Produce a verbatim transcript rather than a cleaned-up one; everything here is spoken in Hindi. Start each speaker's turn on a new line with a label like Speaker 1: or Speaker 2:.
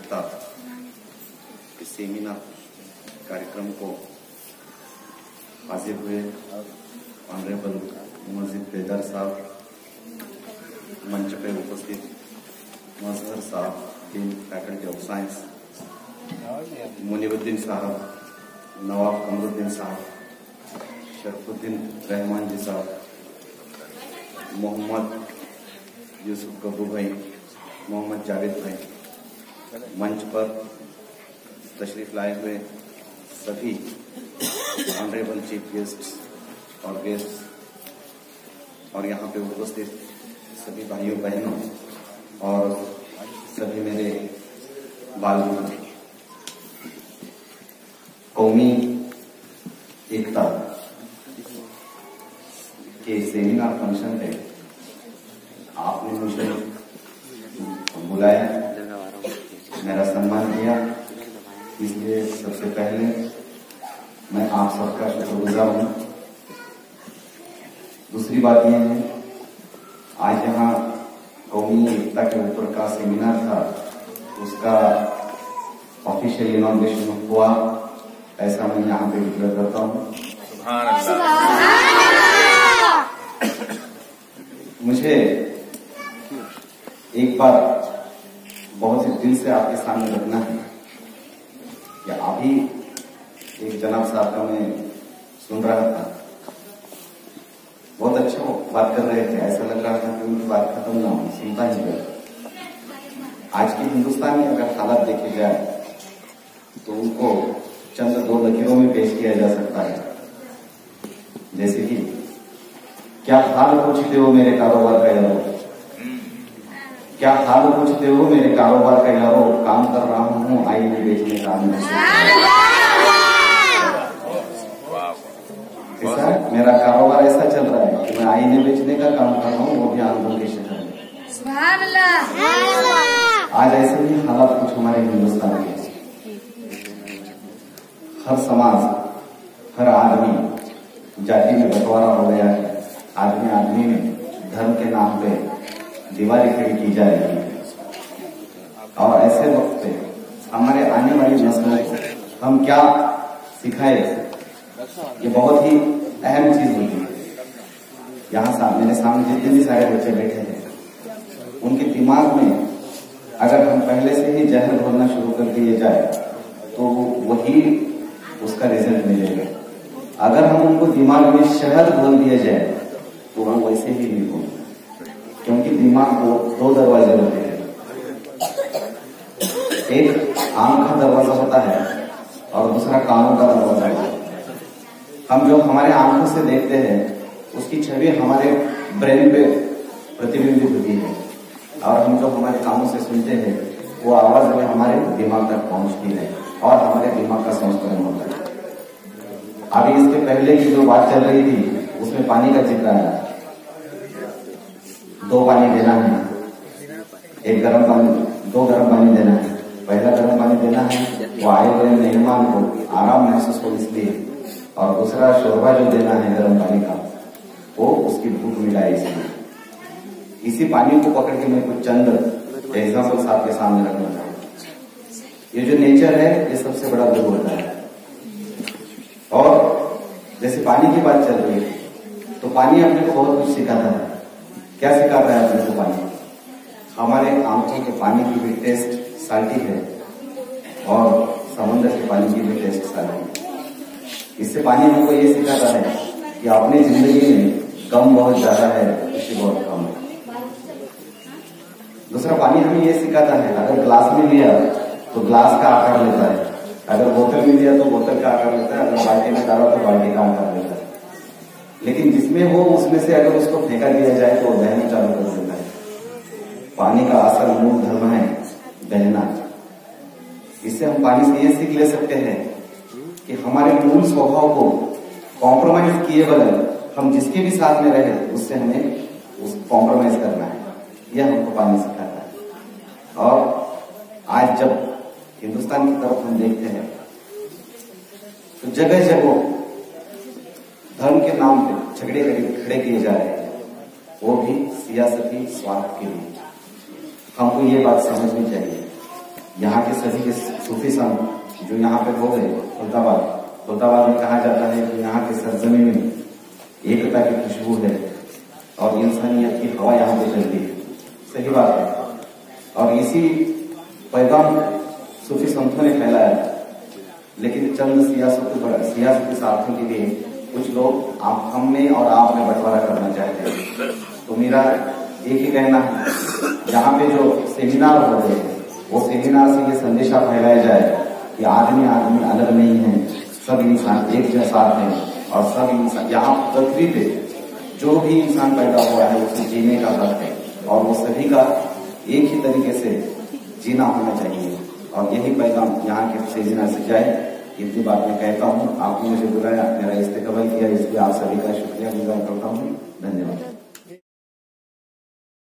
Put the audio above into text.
Speaker 1: एकता के सेमिनार कार्यक्रम को हाजिर हुए ऑनरेबल मस्जिद बेदर साहब, मंच पे उपस्थित मजहर साहब, dean faculty of science, Munibuddin साहब, नवाब कमरुद्दीन साहब, शरफुद्दीन रहमान जी साहब, मोहम्मद यूसुफ गब्बू भाई, मोहम्मद जावेद भाई, मंच पर तशरीफ लाए हुए सभी ऑनरेबल चीफ गेस्ट और गेस्ट और यहाँ पे उपस्थित सभी भाइयों बहनों और सभी मेरे बाल मित्र, कौमी एकता के सेमिनार फंक्शन पे आपने मुझे बुलाया, मेरा सम्मान किया, इसलिए सबसे पहले मैं आप सबका शुक्रगुजार हूँ। दूसरी बात यह है, आज यहाँ कौमी एकता के ऊपर का सेमिनार था, उसका ऑफिशियल इनॉग्रेशन हुआ, ऐसा मैं यहाँ पे डिक्लेयर करता हूँ। मुझे एक बार बहुत ही दिल से आपके सामने रखना है कि अभी एक जनाब साहब का मैं सुन रहा था, बहुत अच्छा बात कर रहे थे, ऐसा लग रहा था कि उनकी बात खत्म ना हो, सुनता ही गया। आज के हिंदुस्तान में अगर हालत देखी जाए तो उनको चंद दो लकीरों में पेश किया जा सकता है, जैसे कि क्या हाल पूछते हो मेरे कारोबार का यारो, क्या हाल पूछते हो मेरे कारोबार का यारो, काम कर रहा हूँ आईने बेचने का अंदर। ऐसा मेरा कारोबार ऐसा चल रहा है कि मैं आईने बेचने का काम कर रहा हूँ, वो भी आंध्र के शहर में। आज ऐसे ही हालात कुछ हमारे हिंदुस्तान के, हर समाज, हर आदमी जाति में बंटवारा हो गया है, आदमी आदमी में धर्म के नाम पे दीवारें खड़ी की जा रही है। और ऐसे वक्त पे हमारे आने वाली नस्लों को हम क्या सिखाए, ये बहुत ही अहम चीज होती है। यहाँ सामने मेरे सामने जितने भी सारे बच्चे बैठे हैं, उनके दिमाग में अगर हम पहले से ही जहर घोलना शुरू कर दिए जाए तो वही उसका रिजल्ट मिलेगा। अगर हम उनको दिमाग में शहद घोल दिया जाए तो वो वैसे ही नहीं होगा, क्योंकि दिमाग को दो दरवाजे होते हैं, एक आंख का दरवाजा होता है और दूसरा कानों का दरवाजा होता है। हम जो हमारे आंखों से देखते हैं उसकी छवि हमारे ब्रेन पे प्रतिबिंबित होती है, और हम जो हमारे कानों से सुनते हैं वो आवाज में हमारे दिमाग तक पहुंचती है और हमारे दिमाग का संस्करण होता है। अभी इसके पहले की जो बात चल रही थी उसमें पानी का जिक्र आया, दो पानी देना है, एक गर्म पानी, दो गर्म पानी देना है। पहला गर्म पानी देना है वो आए हुए मेहमान को आराम महसूस हो इसलिए, और दूसरा शोरबा जो देना है गर्म पानी का वो उसकी भूख मिटाए इसलिए। इसी पानी को पकड़ के मैं कुछ चंद एग्जाम्पल्स आपके सामने रखना चाहूंगा। ये जो नेचर है ये सबसे बड़ा गुरु होता है। और जैसे पानी की बात चल रही है तो पानी अपने को बहुत कुछ सिखाता है। क्या सिखाता है अपने को पानी? हमारे आंखों के पानी की भी टेस्ट साल्टी है और समुद्र के पानी की भी टेस्ट साल्टी है। इससे पानी हमको ये सिखाता है कि अपनी जिंदगी में गम बहुत ज्यादा है, खुशी बहुत कम है। दूसरा पानी हमें ये सिखाता है, अगर ग्लास में लिया तो ग्लास का आकार लेता है, अगर बोतल में लिया तो बोतल का आकार लेता है, अगर बाल्टी में डाला तो बाल्टी का आकार लेता है। लेकिन जिसमें हो उसमें से अगर उसको फेंका दिया जाए तो बहना चालू कर देता है। पानी का असल मूल धर्म है बहना। इससे हम पानी से ये सीख ले सकते हैं कि हमारे मूल स्वभाव को कॉम्प्रोमाइज किए बगैर हम जिसके भी साथ में रहे उससे हमें उस कॉम्प्रोमाइज करना है। यह हमको पानी सिखाता है। और आज जब हिंदुस्तान की तरफ हम देखते हैं तो जगह जगह धर्म के नाम पे झगड़े खड़े किए जा रहे हैं, वो भी सियासती स्वार्थ के लिए। हमको ये बात समझनी चाहिए, यहाँ के सभी के सूफी संत जो यहाँ पे हो गए खुल्दाबाद खुल्दाबाद में कहा जाता है कि यहाँ के सरजमीन में एकता की खुशबू है और इंसानियत की हवा यहाँ पे चलती है। सही बात है और इसी पैगाम सूफी संतों ने फैलाया, लेकिन चंद सियासत सियासती स्वार्थों के लिए कुछ लोग आप हम में और आप में बंटवारा करना चाहते हैं। तो मेरा एक ही कहना है, जहाँ पे जो सेमिनार हो रहे हैं वो सेमिनार से ये संदेशा फैलाया जाए कि आदमी आदमी अलग नहीं है, सब इंसान एक जैसा है और सब इंसान यहाँ पृथ्वी पे जो भी इंसान पैदा हुआ है उसे जीने का हक है और वो सभी का एक ही तरीके से जीना होना चाहिए और यही पैगाम यहाँ के सेमिनार से जाए। इतनी बात मैं कहता हूँ। आपने मुझे बुलाया, मेरा इस्तेकबाल किया, इसलिए आप सभी का शुक्रिया गुजार करता हूँ। धन्यवाद।